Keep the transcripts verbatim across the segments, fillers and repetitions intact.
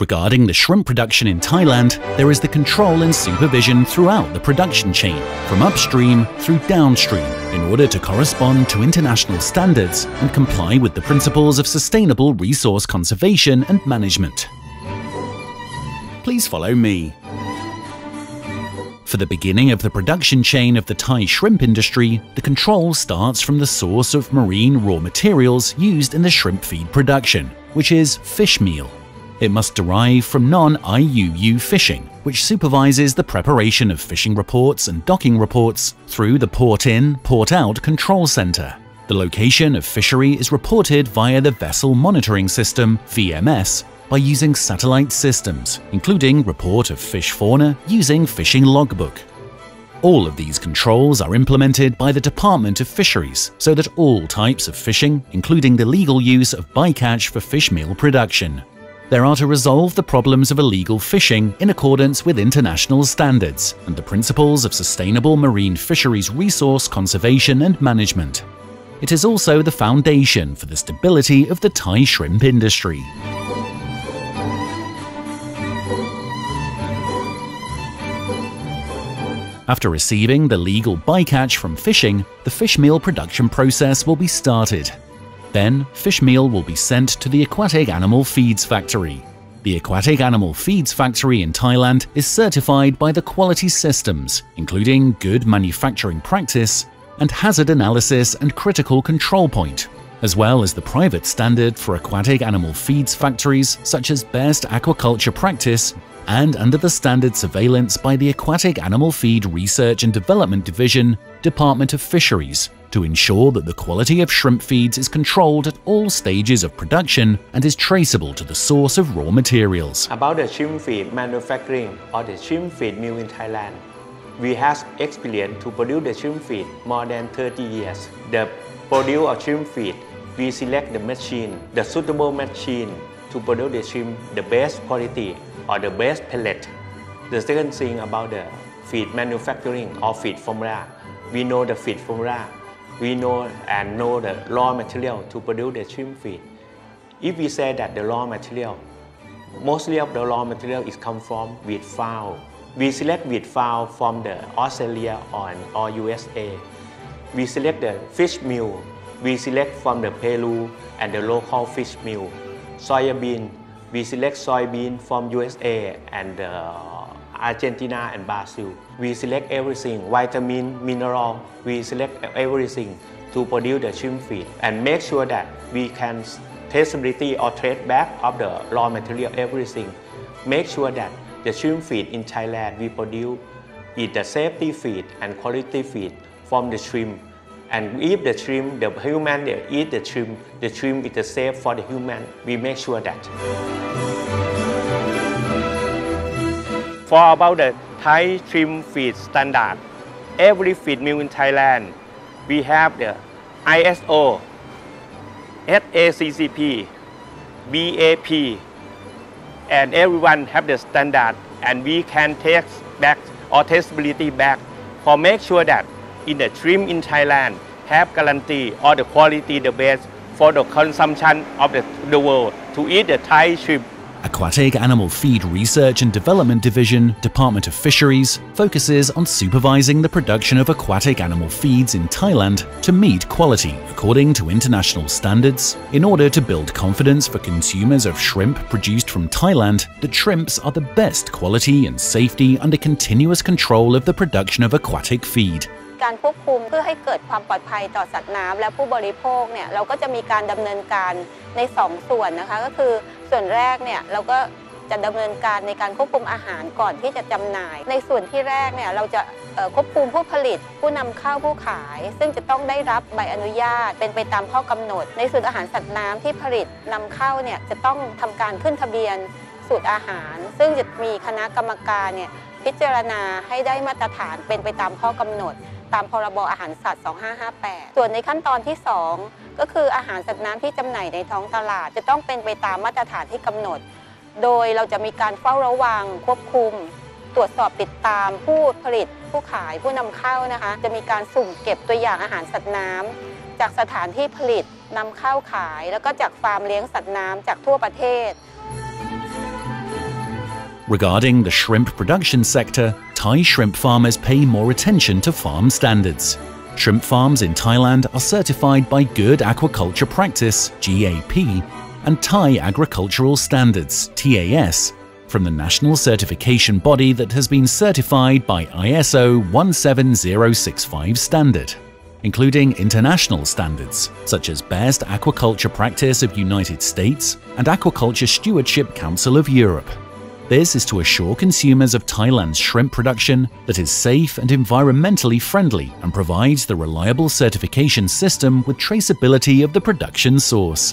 Regarding the shrimp production in Thailand, there is the control and supervision throughout the production chain, from upstream through downstream, in order to correspond to international standards and comply with the principles of sustainable resource conservation and management. Please follow me. For the beginning of the production chain of the Thai shrimp industry, the control starts from the source of marine raw materials used in the shrimp feed production, which is fish meal. It must derive from non-I U U fishing, which supervises the preparation of fishing reports and docking reports through the Port-in, Port-out Control Center. The location of fishery is reported via the Vessel Monitoring System V M S by using satellite systems, including report of fish fauna using fishing logbook. All of these controls are implemented by the Department of Fisheries so that all types of fishing, including the legal use of bycatch for fish meal production, there are to resolve the problems of illegal fishing in accordance with international standards and the principles of sustainable marine fisheries resource conservation and management. It is also the foundation for the stability of the Thai shrimp industry. After receiving the legal bycatch from fishing, the fish meal production process will be started. Then, fish meal will be sent to the Aquatic Animal Feeds Factory. The Aquatic Animal Feeds Factory in Thailand is certified by the quality systems, including Good Manufacturing Practice and Hazard Analysis and Critical Control Point, as well as the private standard for aquatic animal feeds factories such as Best Aquaculture Practice, and under the standard surveillance by the Aquatic Animal Feed Research and Development Division, Department of Fisheries, to ensure that the quality of shrimp feeds is controlled at all stages of production and is traceable to the source of raw materials. About the shrimp feed manufacturing or the shrimp feed mill in Thailand, we have experience to produce the shrimp feed more than thirty years. The produce of shrimp feed, we select the machine, the suitable machine to produce the shrimp, the best quality or the best pellet. The second thing about the feed manufacturing or feed formula, we know the feed formula. We know and know the raw material to produce the shrimp feed. If we say that the raw material, mostly of the raw material is come from wheat fowl. We select wheat fowl from the Australia or, or U S A. We select the fish meal. We select from the Peru and the local fish meal. Soybean, we select soybean from U S A and uh, Argentina and Brazil. We select everything, vitamin, mineral, we select everything to produce the shrimp feed and make sure that we can traceability or trace back of the raw material, everything. Make sure that the shrimp feed in Thailand we produce is the safety feed and quality feed from the shrimp. And if the shrimp, the human they eat the shrimp, the shrimp is safe for the human. We make sure that. For about the Thai shrimp feed standard, every feed mill in Thailand, we have the I S O, S A C C P, B A P, and everyone have the standard, and we can take back or traceability back for make sure that in the shrimp in Thailand have guarantee or the quality the best for the consumption of the, the world to eat the Thai shrimp. Aquatic Animal Feed Research and Development Division, Department of Fisheries, focuses on supervising the production of aquatic animal feeds in Thailand to meet quality according to international standards, in order to build confidence for consumers of shrimp produced from Thailand that shrimps are the best quality and safety under continuous control of the production of aquatic feed. การควบคุมเพื่อให้เกิดความปลอดภัยต่อสัตว์น้ำและผู้บริโภคเนี่ยเราก็จะมีการดำเนินการในสองส่วนนะคะก็คือส่วนแรกเนี่ยเราก็จะดำเนินการในการควบคุมอาหารก่อนที่จะจำหน่ายในส่วนที่แรกเนี่ยเราจะควบคุมผู้ผลิตผู้นำเข้าผู้ขายซึ่งจะต้องได้รับใบอนุญาตเป็นไปตามข้อกำหนดในส่วนอาหารสัตว์น้ำที่ผลิตนำเข้าเนี่ยจะต้องทำการขึ้นทะเบียนสูตรอาหารซึ่งจะมีคณะกรรมการเนี่ยพิจารณาให้ได้มาตรฐานเป็นไปตามข้อกำหนดตามพรบอาหารสัตว์สองห้าห้าแปดส่วนในขั้นตอนที่สองก็คืออาหารสัตว์น้ำที่จำหน่ายในท้องตลาดจะต้องเป็นไปตามมาตรฐานที่กำหนดโดยเราจะมีการเฝ้าระวังควบคุมตรวจสอบติดตามผู้ผลิตผู้ขายผู้นำเข้านะคะจะมีการสุ่มเก็บตัวอย่างอาหารสัตว์น้ำจากสถานที่ผลิตนำเข้าขายแล้วก็จากฟาร์มเลี้ยงสัตว์น้ำจากทั่วประเทศ Regarding the shrimp production sector, Thai shrimp farmers pay more attention to farm standards. Shrimp farms in Thailand are certified by Good Aquaculture Practice (G A P) and Thai Agricultural Standards (T A S) from the national certification body that has been certified by I S O one seven zero six five standard, including international standards such as Best Aquaculture Practice of United States and Aquaculture Stewardship Council of Europe. This is to assure consumers of Thailand's shrimp production that is safe and environmentally friendly and provides the reliable certification system with traceability of the production source.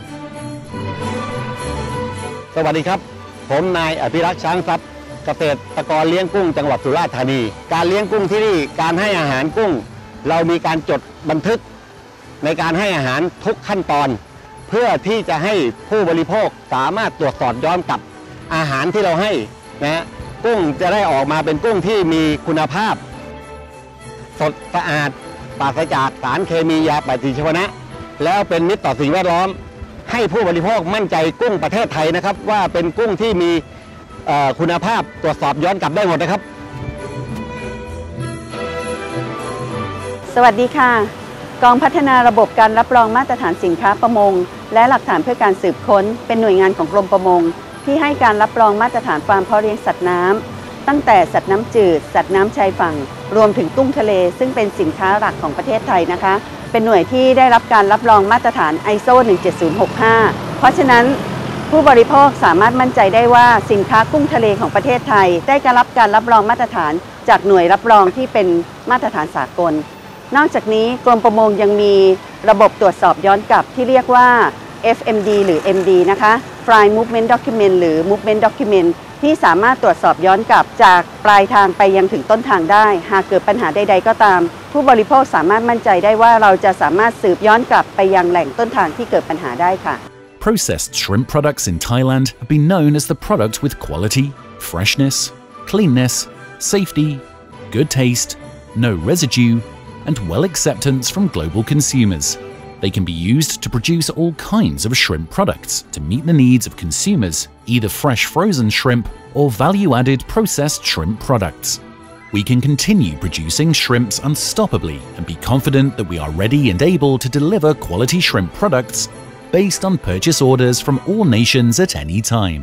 สวัสดีครับผมนายอภิรักษ์ช้างทรัพย์เกษตรกรเลี้ยงกุ้งจังหวัดสุราษฎร์ธานีการเลี้ยงกุ้งที่นี่การให้อาหารกุ้งเรามีการจดบันทึกในการให้อาหารทุกขั้นตอนเพื่อที่จะให้ผู้บริโภคสามารถตรวจสอบย้อนกลับอาหารที่เราให้นะกุ้งจะได้ออกมาเป็นกุ้งที่มีคุณภาพสดสะอาดปราศจากสารเคมียาปฏิชีวนะแล้วเป็นมิตรต่อสิ่งแวดล้อมให้ผู้บริโภคมั่นใจกุ้งประเทศไทยนะครับว่าเป็นกุ้งที่มีคุณภาพตรวจสอบย้อนกลับได้หมดนะครับสวัสดีค่ะกองพัฒนาระบบการรับรองมาตรฐานสินค้าประมงและหลักฐานเพื่อการสืบค้นเป็นหน่วยงานของกรมประมงที่ให้การรับรองมาตรฐานฟาร์มเพาะเลี้ยงสัตว์น้ำตั้งแต่สัตว์น้ำจืดสัตว์น้ำชายฝั่งรวมถึงกุ้งทะเลซึ่งเป็นสินค้าหลักของประเทศไทยนะคะเป็นหน่วยที่ได้รับการรับรองมาตรฐาน ไอ เอส โอ หนึ่งเจ็ดศูนย์หกห้า เพราะฉะนั้นผู้บริโภคสามารถมั่นใจได้ว่าสินค้ากุ้งทะเลของประเทศไทยได้การรับการรับรองมาตรฐานจากหน่วยรับรองที่เป็นมาตรฐานสากลนอกจากนี้กรมประมงยังมีระบบตรวจสอบย้อนกลับที่เรียกว่า เอฟ เอ็ม ดี หรือ เอ็ม ดี นะคะ Fly Movement Document หรือ Movement Document ที่สามารถตรวจสอบย้อนกลับจากปลายทางไปยังถึงต้นทางได้หากเกิดปัญหาใดๆก็ตามผู้บริโภคสามารถมั่นใจได้ว่าเราจะสามารถสืบย้อนกลับไปยังแหล่งต้นทางที่เกิดปัญหาได้ค่ะ Processed shrimp products in Thailand have been known as the product with quality, freshness, cleanness, safety, good taste, no residue, and well acceptance from global consumers. They can be used to produce all kinds of shrimp products to meet the needs of consumers, either fresh frozen shrimp or value-added processed shrimp products. We can continue producing shrimps unstoppably and be confident that we are ready and able to deliver quality shrimp products based on purchase orders from all nations at any time.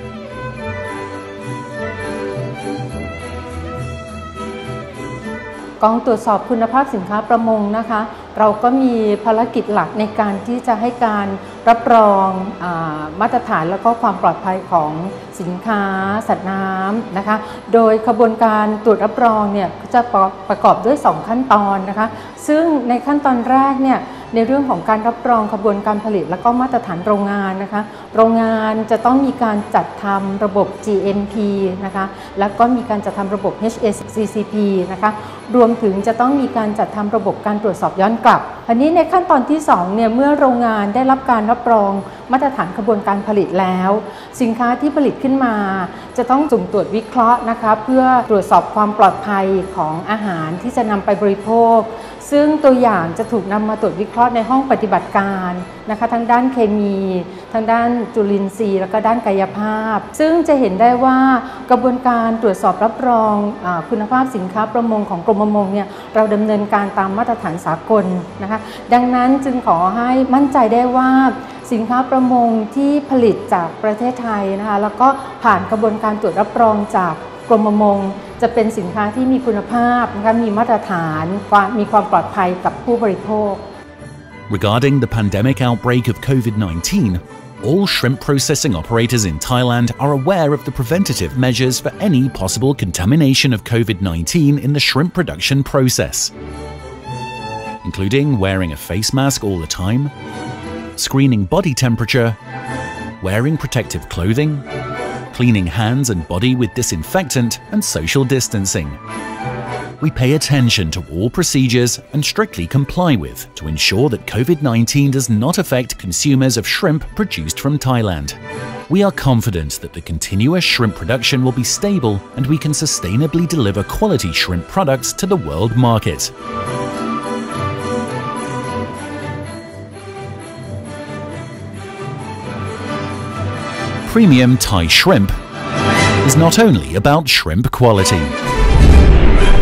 กองตรวจสอบคุณภาพสินค้าประมงนะคะเราก็มีภารกิจหลักในการที่จะให้การรับรองอามาตรฐานและก็ความปลอดภัยของสินค้าสัตว์น้ำนะคะโดยขบวนการตรวจรับรองเนี่ยจะประกอบด้วยสองขั้นตอนนะคะซึ่งในขั้นตอนแรกเนี่ยในเรื่องของการรับรองขบวนการผลิตและก็มาตรฐานโรงงานนะคะโรงงานจะต้องมีการจัดทำระบบ จี เอ็ม พี นะคะแล้วก็มีการจัดทำระบบ เอช เอ ซี ซี พี นะคะรวมถึงจะต้องมีการจัดทำระบบการตรวจสอบย้อนกลับอันนี้ในขั้นตอนที่สองเนี่ยเมื่อโรงงานได้รับการรับรองมาตรฐานขบวนการผลิตแล้วสินค้าที่ผลิตขึ้นมาจะต้องสุ่มตรวจวิเคราะห์นะคะเพื่อตรวจสอบความปลอดภัยของอาหารที่จะนำไปบริโภคซึ่งตัวอย่างจะถูกนำมาตรวจวิเคราะห์ในห้องปฏิบัติการนะคะทั้งด้านเคมีทั้งด้านจุลินทรีย์แล้วก็ด้านกายภาพซึ่งจะเห็นได้ว่ากระบวนการตรวจสอบรับรองคุณภาพสินค้าประมงของกรมประมงเนี่ยเราดำเนินการตามมาตรฐานสากลนะคะดังนั้นจึงขอให้มั่นใจได้ว่าสินค้าประมงที่ผลิตจากประเทศไทยนะคะแล้วก็ผ่านกระบวนการตรวจรับรองจากกรมประมงจะเป็นสินค้าที่มีคุณภาพนะคะมีมาตรฐานมีความปลอดภัยกับผู้บริโภค Regarding the pandemic outbreak of COVID nineteen, all shrimp processing operators in Thailand are aware of the preventative measures for any possible contamination of COVID nineteen in the shrimp production process, including wearing a face mask all the time, screening body temperature, wearing protective clothing, cleaning hands and body with disinfectant, and social distancing. We pay attention to all procedures and strictly comply with to ensure that COVID nineteen does not affect consumers of shrimp produced from Thailand. We are confident that the continuous shrimp production will be stable and we can sustainably deliver quality shrimp products to the world market. Premium Thai shrimp is not only about shrimp quality.